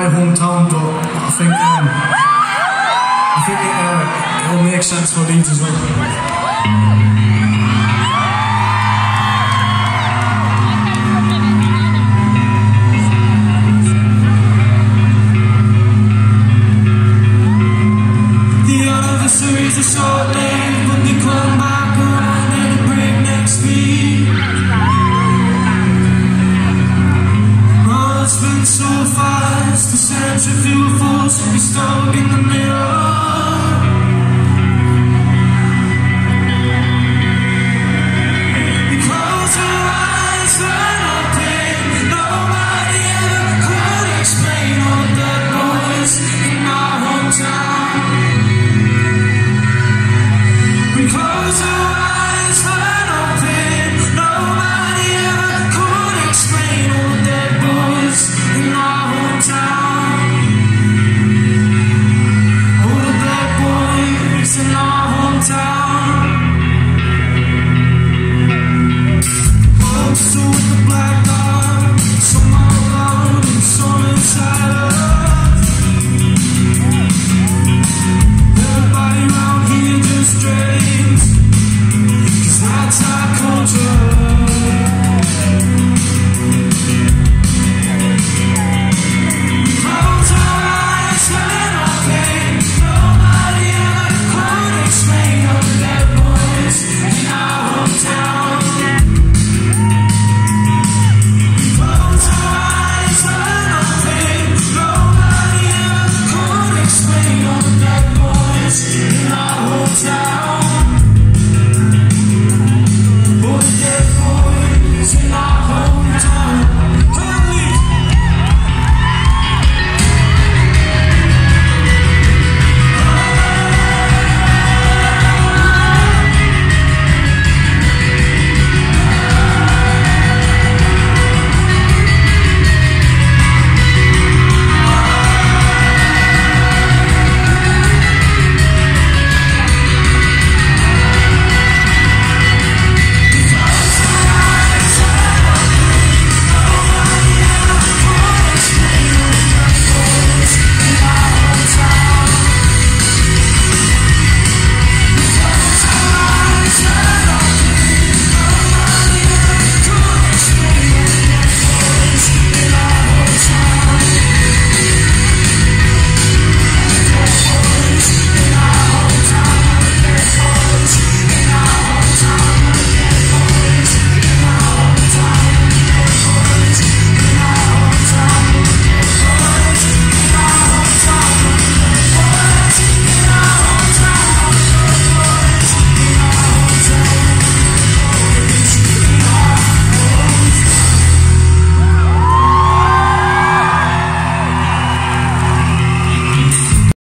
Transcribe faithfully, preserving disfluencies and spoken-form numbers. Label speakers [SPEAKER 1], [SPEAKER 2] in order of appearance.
[SPEAKER 1] hometown, but I think um, I think it, uh, it'll make sense for Leeds as well.
[SPEAKER 2] Series of short lived, but they come back around at a breakneck speed. Oh, it's been so fast, the centrifugal force will be stuck in the middle.